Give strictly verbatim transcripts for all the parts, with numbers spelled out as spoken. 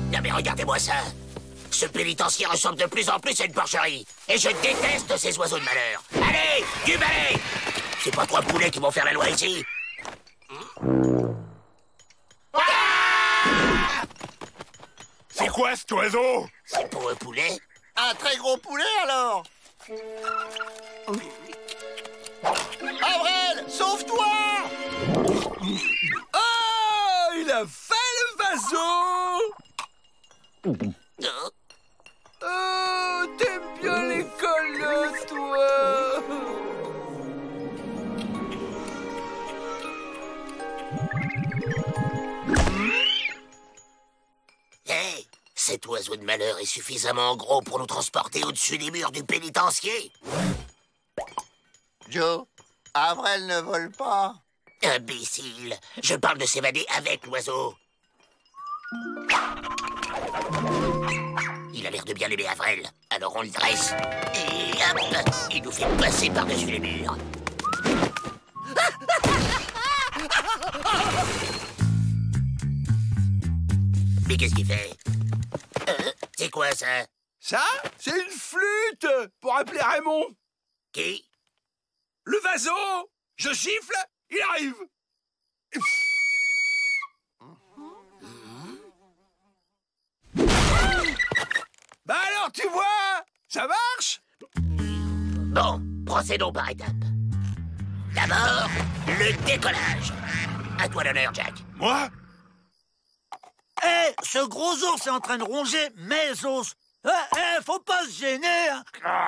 Non mais regardez-moi ça. Ce pénitencier ressemble de plus en plus à une porcherie. Et je déteste ces oiseaux de malheur. Allez, du balai! C'est pas trois poulets qui vont faire la loi ici. Ah! C'est quoi cet oiseau? C'est pour un poulet? Un très gros poulet alors? Avrel, sauve-toi! Oh, il a fait le vaso! Oh, t'aimes bien l'école, toi! Hé, cet oiseau de malheur est suffisamment gros pour nous transporter au-dessus des murs du pénitencier. Joe, Avrel ne vole pas. Imbécile, je parle de s'évader avec l'oiseau. Il a l'air de bien aimer Avrel, alors on le dresse. Et hop, il nous fait passer par-dessus les murs. Mais qu'est-ce qu'il fait? euh, C'est quoi ça? Ça, c'est une flûte pour appeler Raymond. Qui? Le vaso! Je siffle, il arrive. Bah alors, tu vois, ça marche? Bon, procédons par étapes. D'abord, le décollage. À toi l'honneur, Jack. Moi? Hé, hey, ce gros ours est en train de ronger mes os. Eh, hey, hey, faut pas se gêner, hein.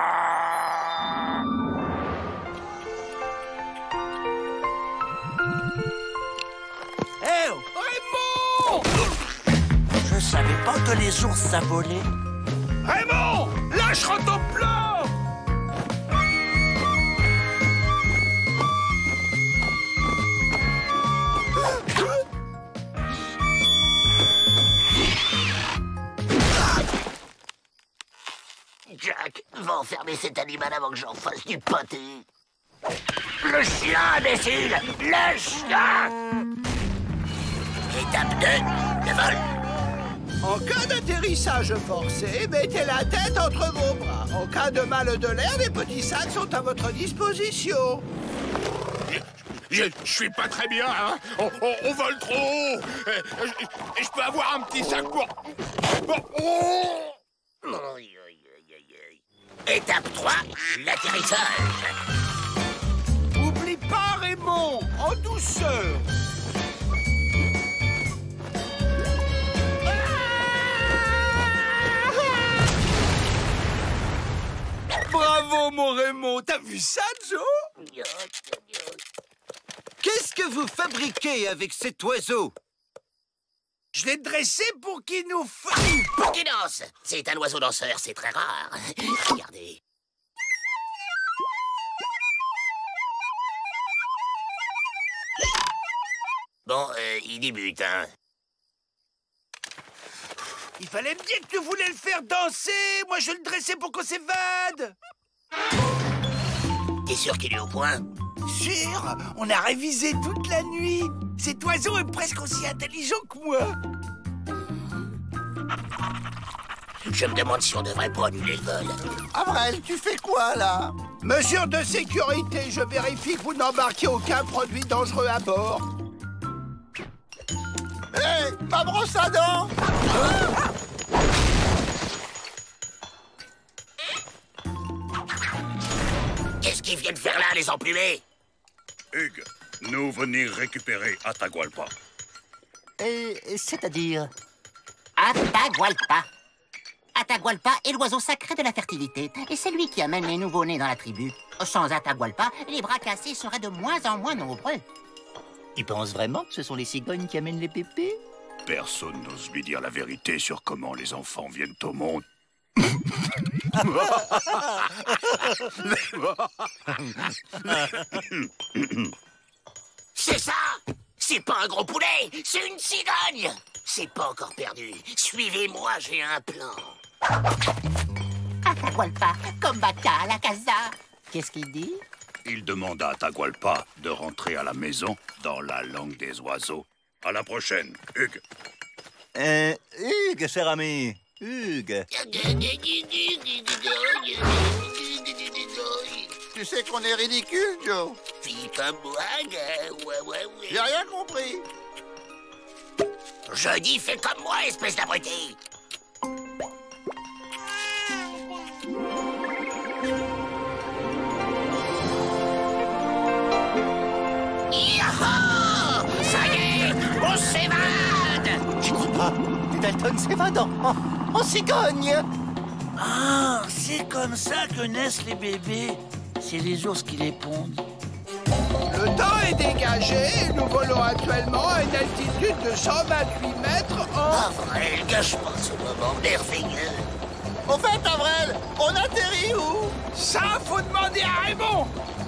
Hé, hey, oh. Raymond! Je savais pas que les ours ça volait. Raymond, lâche ton plan! Jack, va enfermer cet animal avant que j'en fasse du pâté. Le chien, imbécile! Le chien! Étape deux, le vol. En cas d'atterrissage forcé, mettez la tête entre vos bras. En cas de mal de l'air, les petits sacs sont à votre disposition. Je, je suis pas très bien, hein. On, on, on vole trop haut. Et, je, je peux avoir un petit sac pour... pour... Oh. Étape trois, l'atterrissage. Oublie pas, Raymond, en douceur. Bravo, mon Raymond. T'as vu ça, Joe? Qu'est-ce que vous fabriquez avec cet oiseau? Je l'ai dressé pour qu'il nous fasse... Pour qu'il danse. C'est un oiseau danseur, c'est très rare. Regardez. Bon, euh, il débute, hein. Il fallait me dire que tu voulais le faire danser. Moi, je le dressais pour qu'on s'évade. T'es sûr qu'il est au point? Sûr, on a révisé toute la nuit. Cet oiseau est presque aussi intelligent que moi. Je me demande si on devrait pas annuler le vol. Avrel, tu fais quoi, là? Mesure de sécurité, je vérifie que vous n'embarquez aucun produit dangereux à bord. Hé, hey, ma brosse à dents! Qu'est-ce qu'ils viennent faire là, les emplumés? Hugues, nous venir récupérer Atahualpa. Euh, c'est-à-dire Atahualpa. Atahualpa est l'oiseau sacré de la fertilité, et c'est lui qui amène les nouveau-nés dans la tribu. Sans Atahualpa, les bras cassés seraient de moins en moins nombreux. Tu penses vraiment que ce sont les cigognes qui amènent les pépés? Personne n'ose lui dire la vérité sur comment les enfants viennent au monde. C'est ça! C'est pas un gros poulet, c'est une cigogne! C'est pas encore perdu. Suivez-moi, j'ai un plan. Atahualpa, combata à la casa. Qu'est-ce qu'il dit? Il demande à Atahualpa de rentrer à la maison dans la langue des oiseaux. À la prochaine, Hugues. Euh, Hugues, Hugues, cher ami. Hugues. Tu sais qu'on est ridicule, Joe? Fille comme moi, gars. Ouais, ouais, ouais. J'ai rien compris. Je dis fais comme moi, espèce d'abruti. Yahoo! Ça y est, on s'évade! Je crois pas. Les Dalton s'évadent en, en, en cigogne. Ah, c'est comme ça que naissent les bébés. C'est les ours qui les pondent. Le temps est dégagé et nous volons actuellement à une altitude de cent vingt-huit mètres Ah, en... vrai, gâche-moi ce moment merveilleux. Au fait, Avril, on atterrit où? Ça, faut demander à Raymond.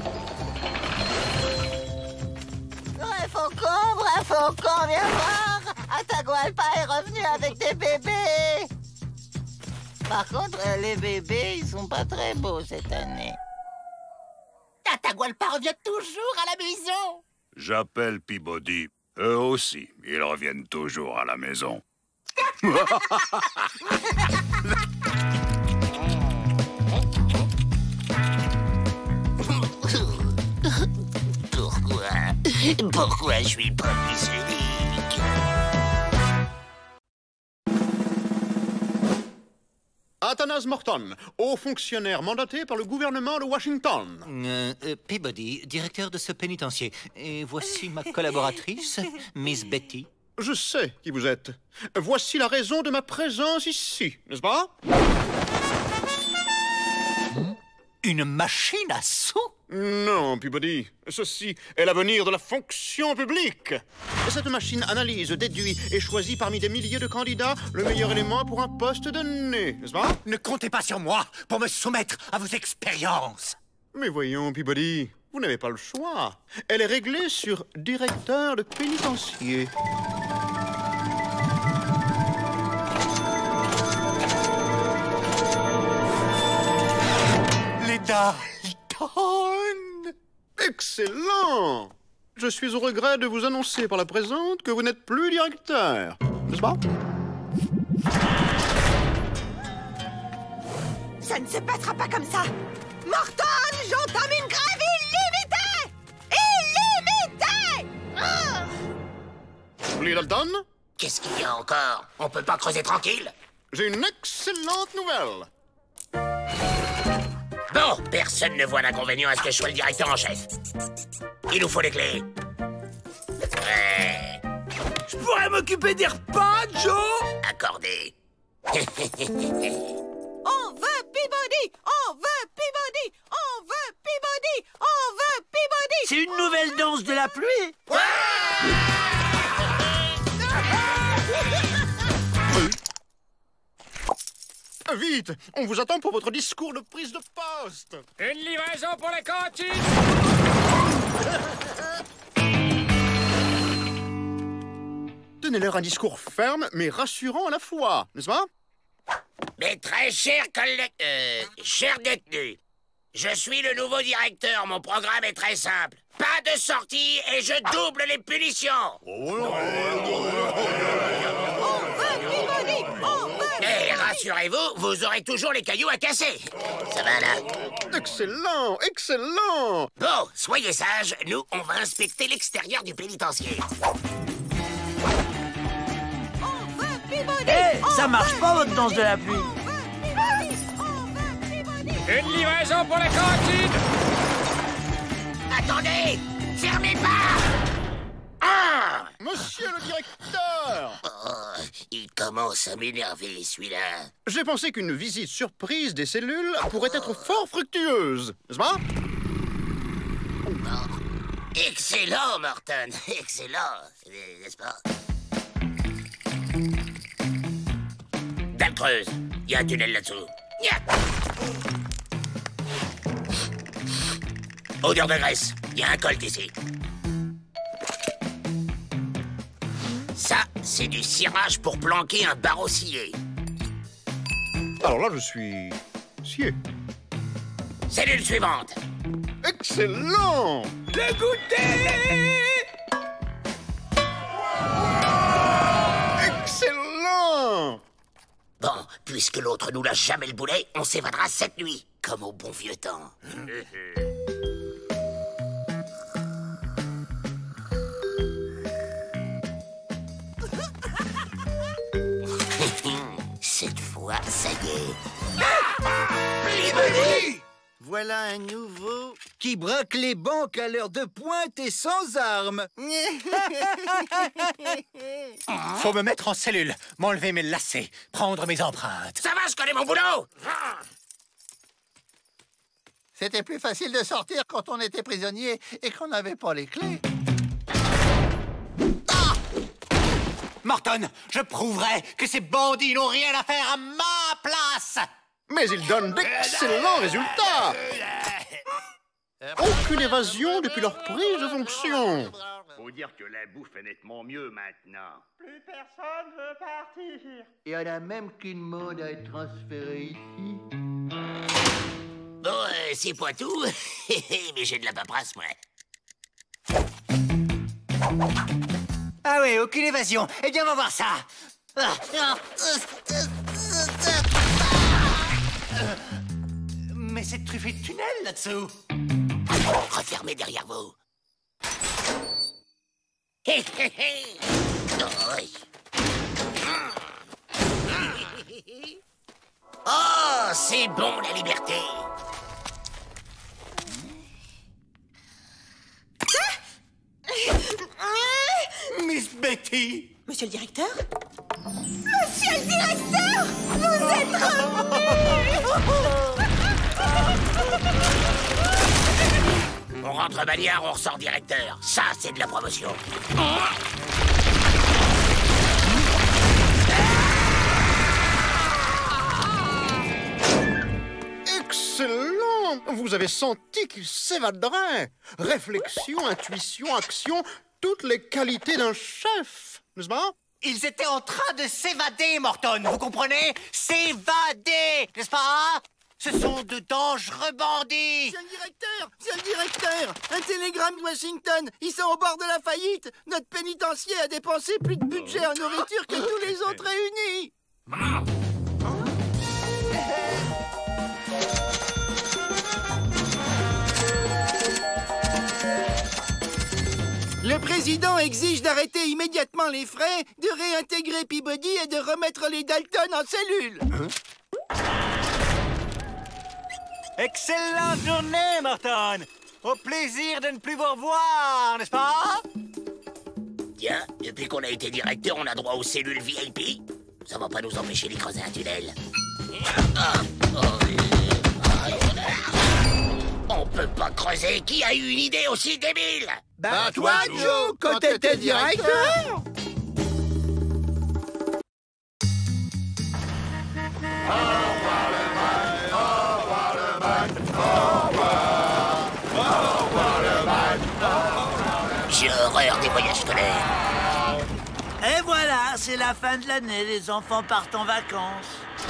Vrai faucon, vrai faucon, viens voir. Atahualpa est revenu avec des bébés. Par contre, euh, les bébés, ils sont pas très beaux cette année. Atahualpa revient toujours à la maison. J'appelle Peabody. Eux aussi, ils reviennent toujours à la maison. Pourquoi? Pourquoi je suis pas fils unique? Athanas Morton, haut fonctionnaire mandaté par le gouvernement de Washington. Euh, euh, Peabody, directeur de ce pénitencier. Et voici ma collaboratrice, Miss Betty. Je sais qui vous êtes. Voici la raison de ma présence ici, n'est-ce pas? Une machine à sous? Non, Peabody. Ceci est l'avenir de la fonction publique. Cette machine analyse, déduit et choisit parmi des milliers de candidats le meilleur élément pour un poste donné, n'est-ce pas? Ne comptez pas sur moi pour me soumettre à vos expériences. Mais voyons, Peabody, vous n'avez pas le choix. Elle est réglée sur directeur de pénitencier. Les Dalton. Excellent! Je suis au regret de vous annoncer par la présente que vous n'êtes plus directeur, n'est-ce pas? Ça ne se passera pas comme ça. Morton, j'entame une grève illimitée. Illimitée. Ah. Les Dalton? Qu'est-ce qu'il y a encore? On peut pas creuser tranquille? J'ai une excellente nouvelle. Bon, personne ne voit d'inconvénient à ce que je sois le directeur en chef. Il nous faut les clés. Ouais. Je pourrais m'occuper des repas, Joe. Accordé. On veut Peabody. On veut Peabody. On veut Peabody. On veut Peabody. C'est une nouvelle danse de la pluie. Vite, on vous attend pour votre discours de prise de poste. Une livraison pour la cantine. Donnez-leur un discours ferme mais rassurant à la fois, n'est-ce pas? Mes très chers collègues... Euh, chers détenus, je suis le nouveau directeur. Mon programme est très simple. Pas de sortie et je double les punitions. Et rassurez-vous, vous aurez toujours les cailloux à casser. Ça va là? Excellent, excellent. Bon, soyez sages, nous, on va inspecter l'extérieur du pénitencier. Hé, hey, ça marche pas votre danse de la pluie. Une livraison pour la cantine. Attendez, fermez pas. Ah! Monsieur le directeur! Oh, il commence à m'énerver, celui-là. J'ai pensé qu'une visite surprise des cellules pourrait être fort fructueuse, n'est-ce pas? Oh. Excellent, Morton. Excellent, n'est-ce pas? Dalle creuse. Il y a un tunnel là-dessous. Yeah. Odeur de graisse. Il y a un colt ici. Ça, c'est du cirage pour planquer un barreau scié. Alors là, je suis... scié. Cellule suivante. Excellent! Le goûter! Excellent! Bon, puisque l'autre nous lâche jamais le boulet, on s'évadera cette nuit, comme au bon vieux temps. Cette fois, ça y est. Peabody! Voilà un nouveau qui braque les banques à l'heure de pointe et sans armes. Faut me mettre en cellule, m'enlever mes lacets, prendre mes empreintes. Ça va, je connais mon boulot. C'était plus facile de sortir quand on était prisonnier et qu'on n'avait pas les clés. Morton, je prouverai que ces bandits n'ont rien à faire à ma place. Mais ils donnent d'excellents résultats. Aucune évasion depuis leur prise de fonction. Faut dire que la bouffe est nettement mieux maintenant. Plus personne veut partir. Il y en a même qui demandent à être transférés ici. Bon, euh, c'est pas tout, mais j'ai de la paperasse, moi. Ah oui, aucune évasion. Eh bien, on va voir ça. Mais c'est truffé de tunnels là-dessous. Refermez derrière vous. Oh, c'est bon la liberté. Miss Betty! Monsieur le directeur? Monsieur le directeur! Vous êtes revenu! On rentre bagnard, on ressort directeur. Ça, c'est de la promotion. Excellent! Vous avez senti qu'il s'évaderait. Réflexion, intuition, action, toutes les qualités d'un chef, n'est-ce pas? Ils étaient en train de s'évader, Morton, vous comprenez? S'évader, n'est-ce pas? Ce sont de dangereux bandits. Monsieur le directeur! Monsieur le directeur! Un télégramme de Washington! Ils sont au bord de la faillite! Notre pénitencier a dépensé plus de budget en nourriture que tous les autres réunis! Le président exige d'arrêter immédiatement les frais, de réintégrer Peabody et de remettre les Dalton en cellule. Hein? Excellente journée, Morton. Au plaisir de ne plus vous revoir, n'est-ce pas? Tiens, depuis qu'on a été directeur, on a droit aux cellules V I P. Ça va pas nous empêcher de creuser un tunnel. On peut pas creuser. Qui a eu une idée aussi débile? Bah, toi, Joe, quand t'étais directeur. J'ai horreur des voyages scolaires. Et voilà, c'est la fin de l'année, les enfants partent en vacances.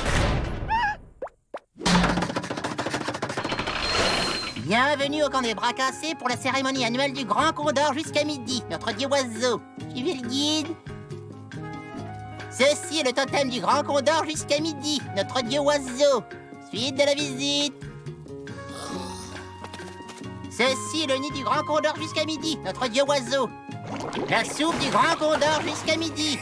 Bienvenue au camp des bras cassés pour la cérémonie annuelle du Grand Condor jusqu'à midi, notre dieu oiseau. Suivez le guide. Ceci est le totem du Grand Condor jusqu'à midi, notre dieu oiseau. Suite de la visite. Ceci est le nid du Grand Condor jusqu'à midi, notre dieu oiseau. La soupe du Grand Condor jusqu'à midi.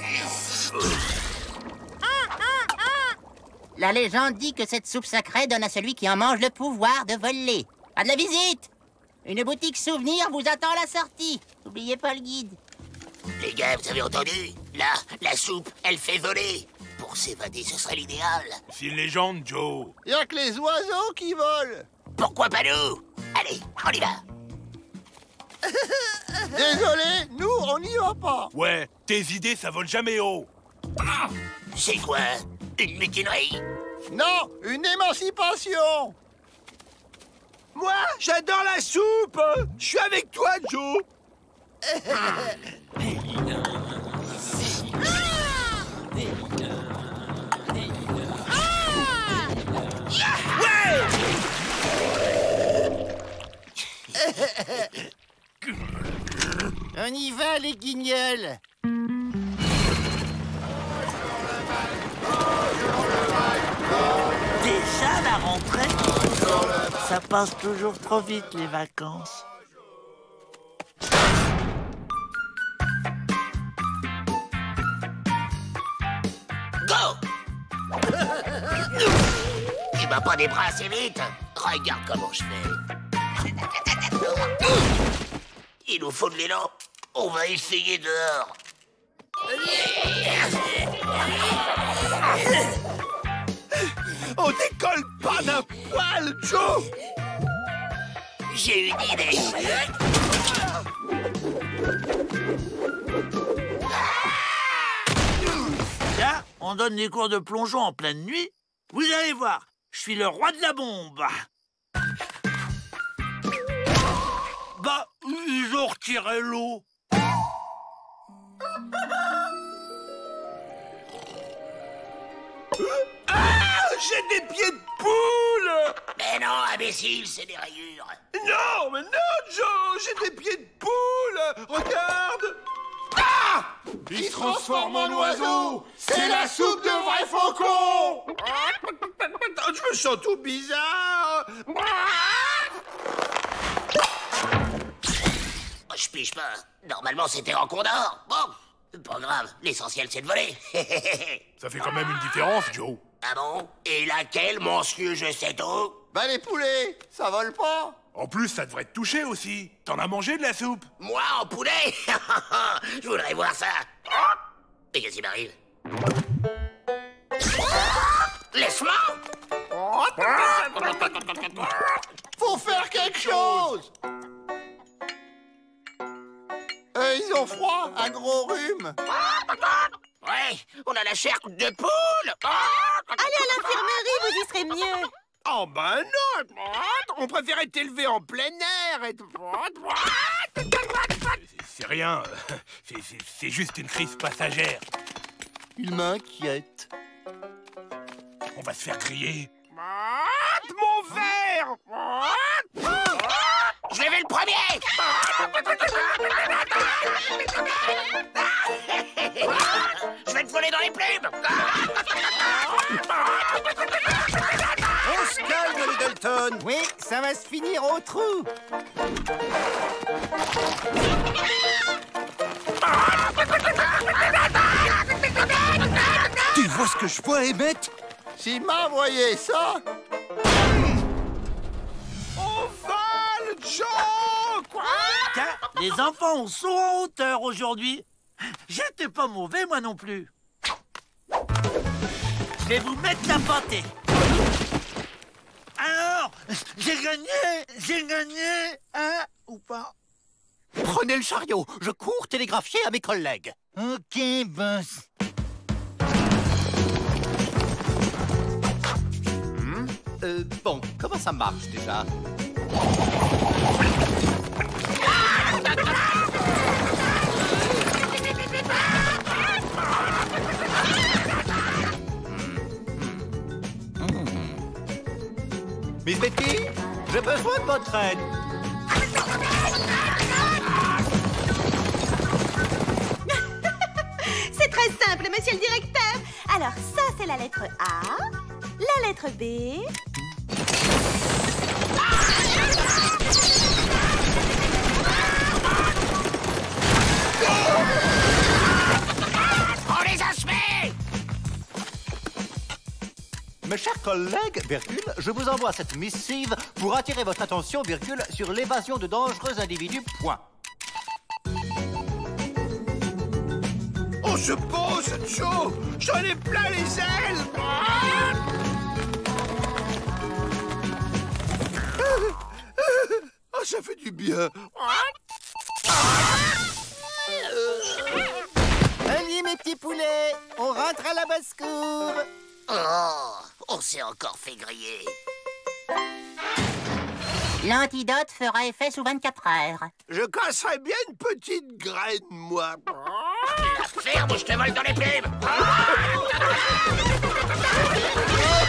La légende dit que cette soupe sacrée donne à celui qui en mange le pouvoir de voler. À de la visite! Une boutique souvenir vous attend à la sortie. N'oubliez pas le guide. Les gars, vous avez entendu? Là, la soupe, elle fait voler. Pour s'évader, ce serait l'idéal. C'est une légende, Joe. Il n'y a que les oiseaux qui volent. Pourquoi pas nous? Allez, on y va. Désolé, nous, on n'y va pas. Ouais, tes idées, ça vole jamais haut. C'est quoi? Une mutinerie? Non, une émancipation. Moi, j'adore la soupe. Je suis avec toi, Joe. On y va, les guignols. la rentrée. Ça passe toujours trop vite, les vacances. Go! Tu bats pas des bras assez vite? Regarde comment je fais. Il nous faut de l'élan. On va essayer dehors. On décolle pas d'un poil, Joe! J'ai une idée. Tiens, on donne des cours de plongeon en pleine nuit. Vous allez voir, je suis le roi de la bombe. Bah, ils ont retiré l'eau. Ah! J'ai des pieds de poule! Mais non, imbécile, c'est des rayures. Non, mais non, Joe! J'ai des pieds de poule! Regarde! Ah! Il se transforme en oiseau! C'est la soupe de vrai faucon! Je me sens tout bizarre! Je pige pas. Normalement, c'était en condor. Bon, pas grave. L'essentiel, c'est de voler. Ça fait quand même une différence, Joe. Ah bon? Et laquelle, monsieur, je sais tout? Bah les poulets, ça vole pas! En plus, ça devrait te toucher aussi. T'en as mangé de la soupe? Moi, en poulet? Je voudrais voir ça. Et qu'est-ce qui m'arrive? Laisse-moi! Faut faire quelque chose! Euh, ils ont froid, un gros rhume. Ouais, on a la chair de poule. Allez à l'infirmerie, vous y serez mieux. Oh ben non! On préférait t'élever en plein air et... C'est rien. C'est juste une crise passagère. Il m'inquiète. On va se faire griller. Mon verre! Je vais le premier! Je vais te voler dans les plumes! On se calme, les Dalton! Oui, ça va se finir au trou! Tu vois ce que je vois, Emmett? S'il m'a envoyé ça... On vole, Joe! Quoi? Tiens, les enfants ont saut en hauteur aujourd'hui. J'étais pas mauvais, moi non plus. Je vais vous mettre la pâtée. Alors, j'ai gagné, j'ai gagné, hein, ou pas? Prenez le chariot, je cours télégraphier à mes collègues. Ok, boss. Hmm? Euh, bon, comment ça marche déjà? Miss Betty, j'ai besoin de votre aide. C'est très simple, monsieur le directeur. Alors, ça, c'est la lettre A, la lettre B... On les a semés! Mes chers collègues, virgule, je vous envoie cette missive pour attirer votre attention, virgule, sur l'évasion de dangereux individus, point. On se pose, Joe! J'en ai plein les ailes! Oh, ça fait du bien! Allez, mes petits poulets, on rentre à la basse-cour. Oh, on s'est encore fait griller. L'antidote fera effet sous vingt-quatre heures. Je casserais bien une petite graine, moi. La ferme ou je te vole dans les plumes. Oh,